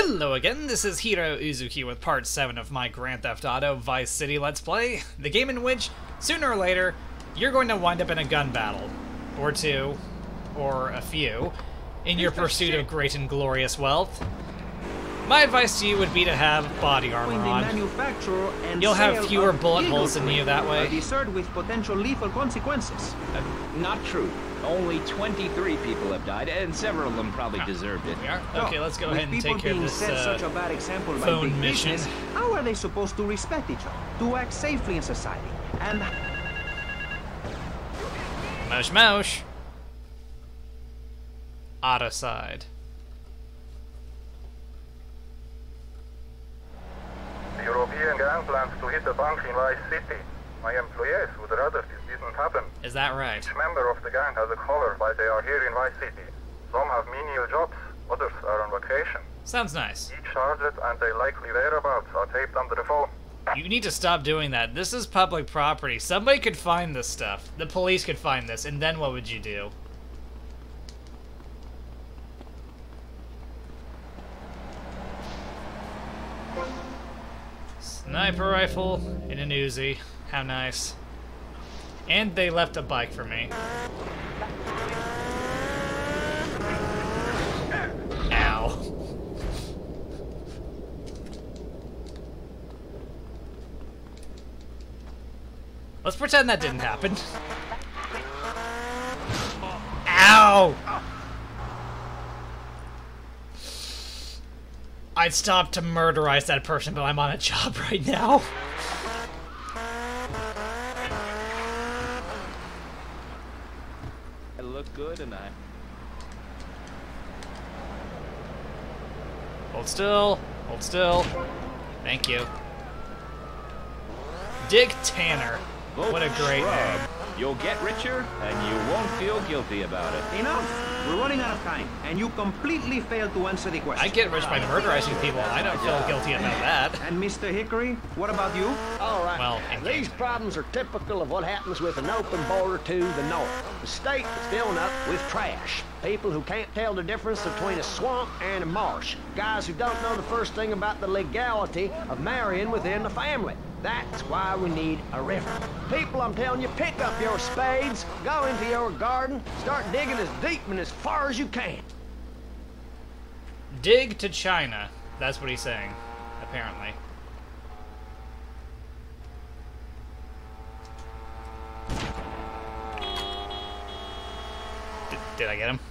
Hello again, this is Heero Uzuki with part 7 of my Grand Theft Auto Vice City Let's Play, the game in which, sooner or later, you're going to wind up in a gun battle. Or two, or a few, in your pursuit of great and glorious wealth. My advice to you would be to have body armor on. You'll have fewer bullet holes in you that way. With potential lethal consequences. Not true. Only 23 people have died, and several of them probably deserved it. We are? Okay, let's go ahead and take care of this such a bad example by phone big mission. Business, how are they supposed to respect each other, to act safely in society, and... Mosh mosh. Autoside. The European gang plans to hit the bank in Vice City. My employees would rather this didn't happen. Is that right? Each member of the gang has a collar while they are here in Vice City. Some have menial jobs, others are on vacation. Sounds nice. Each sergeant and their likely whereabouts are taped under the phone. You need to stop doing that. This is public property. Somebody could find this stuff. The police could find this, and then what would you do? Sniper rifle and an Uzi. How nice. And they left a bike for me. Ow. Let's pretend that didn't happen. Ow! I'd stop to murderize that person, but I'm on a job right now. I look good, and I... Hold still. Hold still. Thank you. Dick Tanner. What a great name. You'll get richer, and you won't feel guilty about it. Enough! We're running out of time, and you completely failed to answer the question. I get rich by murderizing people. I don't feel guilty about that. And Mr. Hickory, what about you? All right. Well, These problems are typical of what happens with an open border to the north. The state is filling up with trash. People who can't tell the difference between a swamp and a marsh. Guys who don't know the first thing about the legality of marrying within the family. That's why we need a river. People, I'm telling you, pick up your spades, go into your garden, start digging as deep and as far as you can. Dig to China. That's what he's saying, apparently. Did I get him?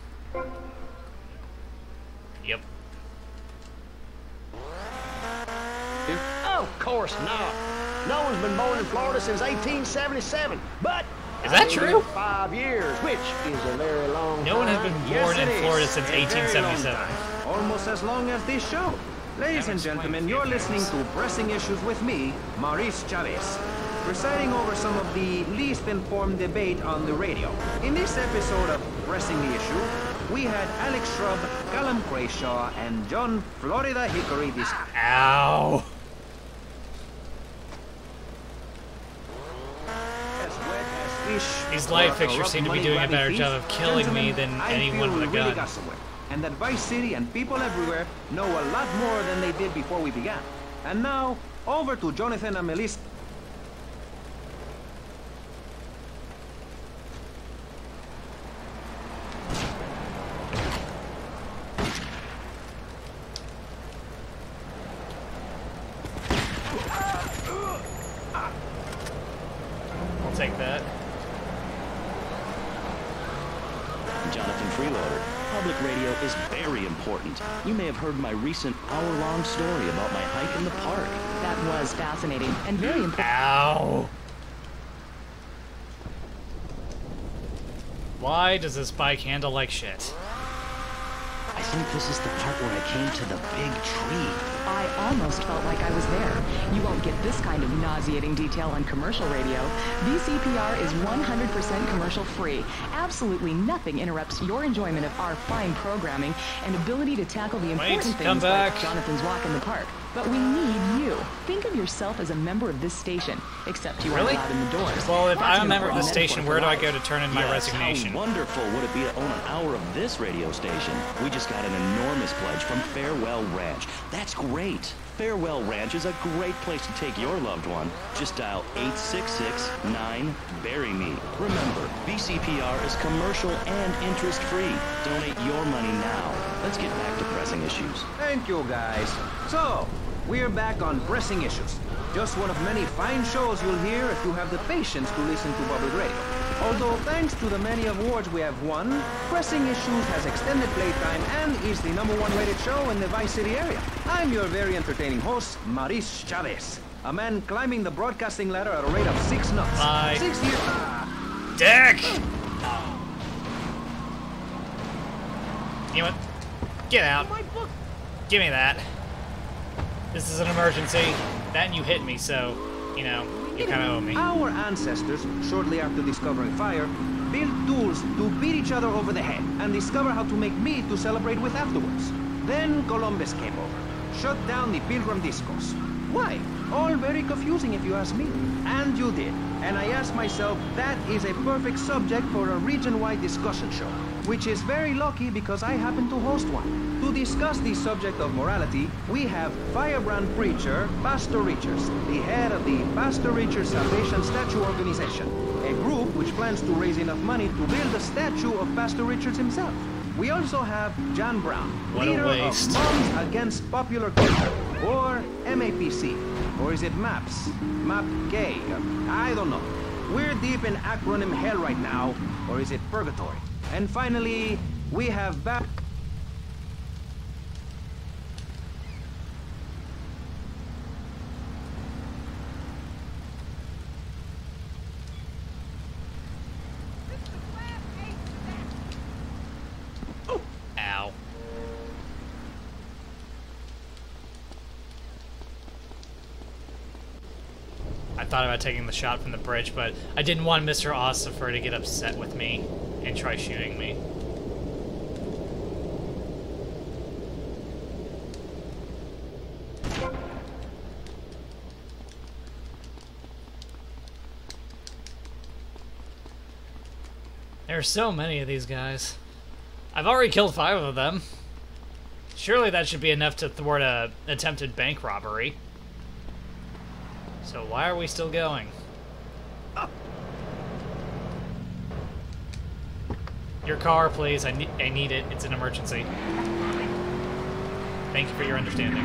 Yep. Of course not. No one's been born in Florida since 1877, but... Is that true? 5 years, which is a very long time. No one has been born in Florida since 1877. Almost as long as this show. Ladies and gentlemen, you're listening to Pressing Issues with me, Maurice Chavez, presiding over some of the least informed debate on the radio. In this episode of Pressing the Issue, we had Alex Shrub, Callum Crayshaw, and John Florida Hickory discuss. Ow! These light fixtures seem to be doing a better job of killing me than anyone with a gun. And that Vice City and people everywhere know a lot more than they did before we began. And now, over to Jonathan and Melissa. I'll take that. Jonathan Freeloader. Public radio is very important. You may have heard my recent hour-long story about my hike in the park. That was fascinating and very important. Ow! Why does this bike handle like shit? I think this is the part where I came to the big tree. I almost felt like I was there. You won't get this kind of nauseating detail on commercial radio. VCPR is 100% commercial free. Absolutely nothing interrupts your enjoyment of our fine programming and ability to tackle the important things like Jonathan's walk in the park. But we need you. Think of yourself as a member of this station, except you aren't Really? allowed in the doors. Well, if That's I'm a an member of the important station, metaphor where do I for go life. to turn in my Yes, resignation? how wonderful would it be to own an hour of this radio station? We just got an enormous pledge from Farewell Ranch. That's great. Farewell Ranch is a great place to take your loved one. Just dial 866-9-BURY-ME. Remember, VCPR is commercial and interest-free. Donate your money now. Let's get back to pressing issues. Thank you, guys. So, we're back on Pressing Issues. Just one of many fine shows you'll hear if you have the patience to listen to public radio. Although, thanks to the many awards we have won, Pressing Issues has extended playtime and is the #1 rated show in the Vice City area. I'm your very entertaining host, Maurice Chavez, a man climbing the broadcasting ladder at a rate of 6 knots. Bye. 6 years... Dick! You know what? Get out. Give me that. This is an emergency. That and you hit me, so, you know, you kind of owe me. Our ancestors, shortly after discovering fire, built tools to beat each other over the head and discover how to make meat to celebrate with afterwards. Then Columbus came over, shut down the Pilgrim Discos. Why? All very confusing if you ask me. And you did. And I asked myself, that is a perfect subject for a region-wide discussion show, which is very lucky because I happen to host one. To discuss the subject of morality, we have firebrand preacher Pastor Richards, the head of the Pastor Richards Salvation Statue Organization, a group which plans to raise enough money to build a statue of Pastor Richards himself. We also have John Brown, What a leader waste. of Moms Against Popular Culture, or MAPC, or is it MAPS? MAP Gay? I don't know. We're deep in acronym hell right now, or is it purgatory? And finally, we have back... Ow. I thought about taking the shot from the bridge, but I didn't want Mr. Ossifer to get upset with me and try shooting me. There are so many of these guys. I've already killed 5 of them. Surely that should be enough to thwart a attempted bank robbery. So why are we still going? Your car, please. I need it. It's an emergency. Thank you for your understanding.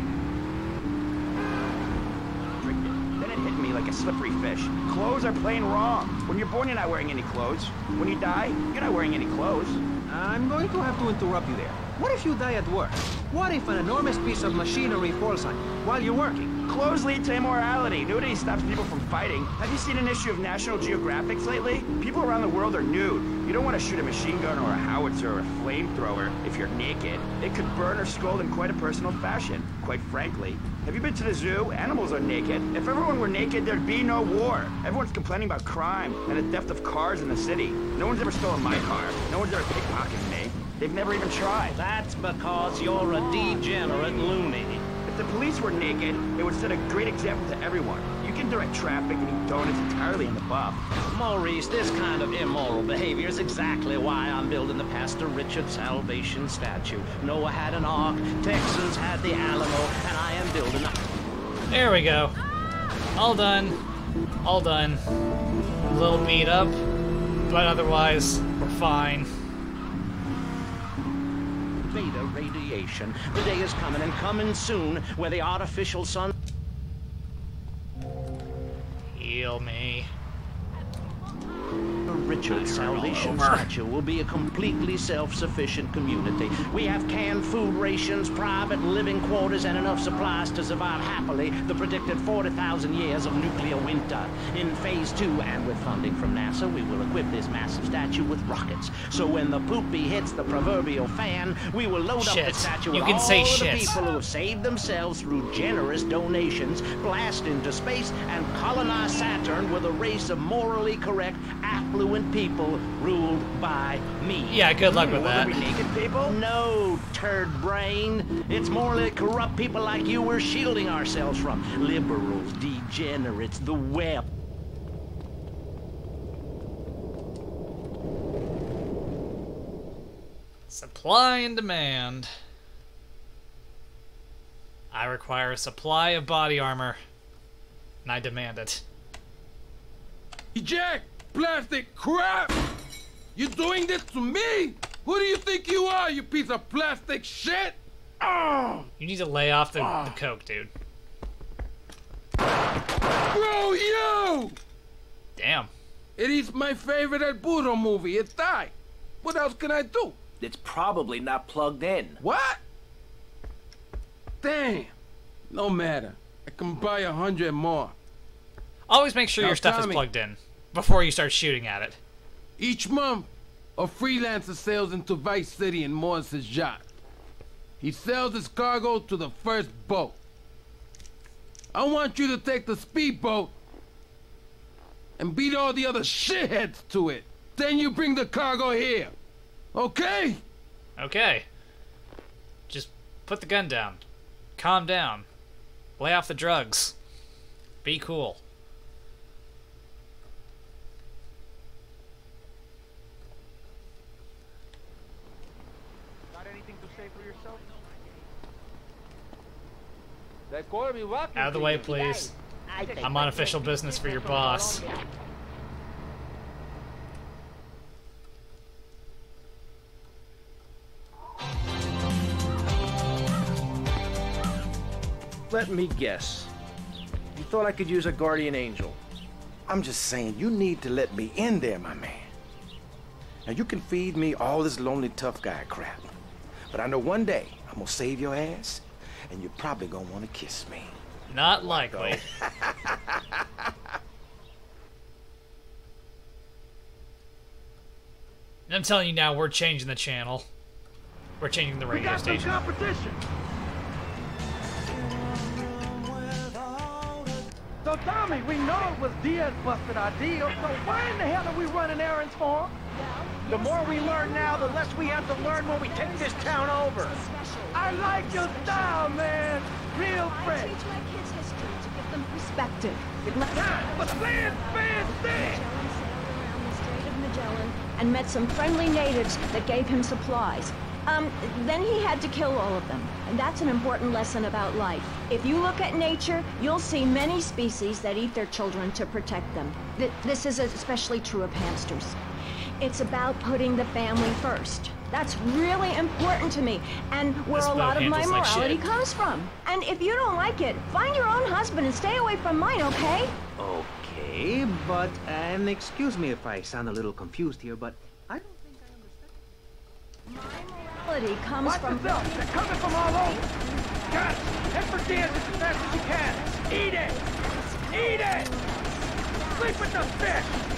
Then it hit me like a slippery fish. Clothes are plain wrong. When you're born, you're not wearing any clothes. When you die, you're not wearing any clothes. I'm going to have to interrupt you there. What if you die at work? What if an enormous piece of machinery falls on you while you're working? Clothes lead to immorality. Nudity stops people from fighting. Have you seen an issue of National Geographic lately? People around the world are nude. You don't want to shoot a machine gun or a howitzer or a flamethrower if you're naked. It could burn or scald in quite a personal fashion, quite frankly. Have you been to the zoo? Animals are naked. If everyone were naked, there'd be no war. Everyone's complaining about crime and the theft of cars in the city. No one's ever stolen my car. No one's ever pickpocketed me. They've never even tried. That's because you're a degenerate loony. If the police were naked, it would set a great example to everyone. You can direct traffic and eat donuts entirely in the buff. Maurice, this kind of immoral behavior is exactly why I'm building the Pastor Richard Salvation statue. Noah had an ark, Texans had the Alamo, and I am building a... There we go. All done. All done. A little beat up, but otherwise, we're fine. Beta radiation. The day is coming and coming soon where the artificial sun... Heal me. Richard Salvation Statue will be a completely self-sufficient community. We have canned food rations, private living quarters, and enough supplies to survive happily the predicted 40,000 years of nuclear winter. In Phase 2, and with funding from NASA, we will equip this massive statue with rockets. So when the poopy hits the proverbial fan, we will load up the statue with all of the people who have saved themselves through generous donations, blast into space, and colonize Saturn with a race of morally correct, affluent people ruled by me. Yeah, good luck with that. Will there be naked people? No, turd brain. It's more like corrupt people like you we're shielding ourselves from. Liberals, degenerates, the web. Supply and demand. I require a supply of body armor, and I demand it. Eject! Plastic crap! You doing this to me? Who do you think you are, you piece of plastic shit? Oh! You need to lay off the coke, dude. Bro, you! Damn. It is my favorite El Burro movie. It's that. What else can I do? It's probably not plugged in. What? Damn. No matter. I can buy 100 more. Always make sure Now your stuff is tell me. plugged in before you start shooting at it. Each month, a freelancer sails into Vice City in Morris's yacht. He sells his cargo to the first boat. I want you to take the speedboat and beat all the other shitheads to it. Then you bring the cargo here. Okay? Okay. Just put the gun down. Calm down. Lay off the drugs. Be cool. Got anything to say for yourself? Out of the way, please. I'm on official business for your boss. Let me guess. You thought I could use a guardian angel. I'm just saying, you need to let me in there, my man. Now, you can feed me all this lonely tough guy crap. But I know one day I'm gonna save your ass, and you're probably gonna want to kiss me. Not likely. And I'm telling you now, we're changing the channel. We're changing the radio station. Competition. So Tommy, we know it was Diaz busted our deal, so why in the hell are we running errands for him? The more we learn now, the less we have to learn when we take this town over. I like your style, man. Real I fresh. teach my kids history to give them perspective. But Magellan sailed around the Strait of Magellan and met some friendly natives that gave him supplies. Then he had to kill all of them. And that's an important lesson about life. If you look at nature, you'll see many species that eat their children to protect them. This is especially true of hamsters. It's about putting the family first. That's really important to me, and where a lot of my morality comes from. And if you don't like it, find your own husband and stay away from mine, okay? Okay, but, and excuse me if I sound a little confused here, but I don't think I understand. My morality comes from... Watch yourself. They're coming from all over. Got it. Head for Diaz as fast as you can. Eat it. Eat it. Sleep with the fish.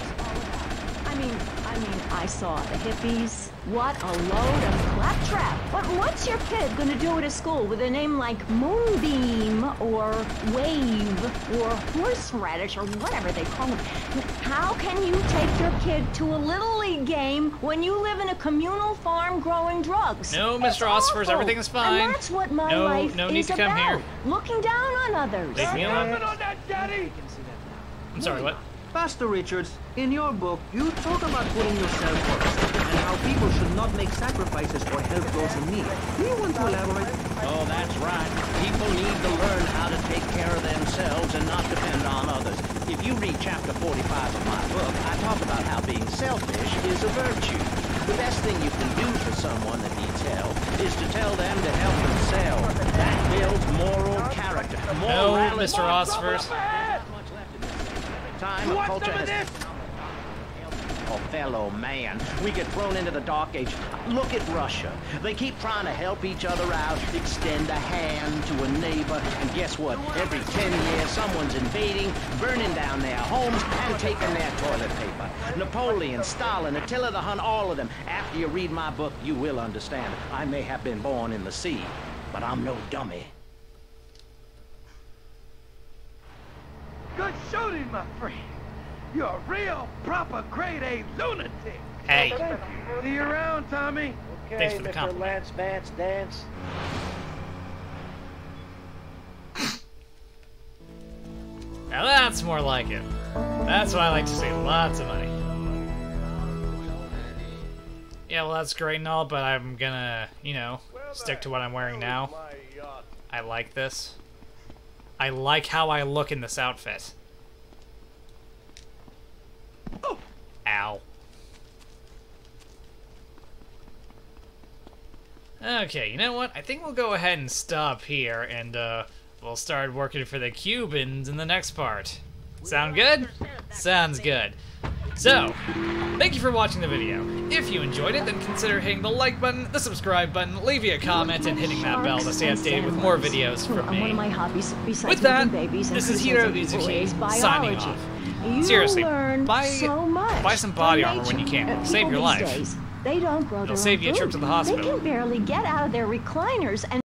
I mean, I saw the hippies. What a load of claptrap. But what's your kid gonna do at a school with a name like Moonbeam, or Wave, or Horseradish, or whatever they call them? How can you take your kid to a Little League game when you live in a communal farm growing drugs? No, Mr. Osfors, everything is fine. And that's what my life no need is to come about. here. Looking down on others. Leave me alone. On that, Daddy. I'm sorry, what? Pastor Richards, in your book, you talk about putting yourself first, and how people should not make sacrifices for help those in need. Do you want to elaborate? Oh, that's right. People need to learn how to take care of themselves and not depend on others. If you read chapter 45 of my book, I talk about how being selfish is a virtue. The best thing you can do for someone that needs help is to tell them to help themselves. That builds moral character. No, Mr. Osfors. Time of culture has... Oh, fellow man, we get thrown into the dark age. Look at Russia. They keep trying to help each other out, extend a hand to a neighbor, and guess what? Every 10 years, someone's invading, burning down their homes, and taking their toilet paper. Napoleon, Stalin, Attila the Hun, all of them. After you read my book, you will understand. I may have been born in the sea, but I'm no dummy. Good shooting, my friend. You're a real, proper, grade A lunatic. Hey. Thank you. See you around, Tommy. Thanks for the compliment. Lance Vance Dance. Now that's more like it. That's what I like to see. Lots of money. Yeah, well, that's great and all, but I'm gonna, you know, stick to what I'm wearing now. I like this. I like how I look in this outfit. Ow. Okay, you know what? I think we'll go ahead and stop here, and we'll start working for the Cubans in the next part. Sound good? Sounds good. So, thank you for watching the video. If you enjoyed it, then consider hitting the like button, the subscribe button, leave you a comment, and hitting that bell to stay updated with more videos from me. One of my hobbies, besides With that, babies and this is Heero Uzuki, signing off. Seriously, buy some body armor when you can. Save your life. They don't grow It'll save you a trip to the hospital. They can barely get out of their recliners and